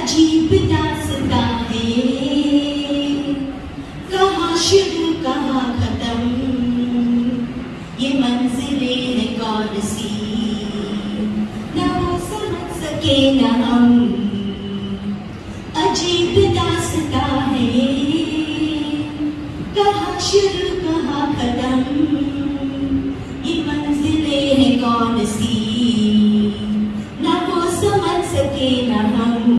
अजीब दास्तां है, कहाँ शुरू कहाँ खत्म, ये मंजिलें हैं कौन सी, ना वो समझ सके ना हम। अजीब दास्तां है, कहाँ शुरू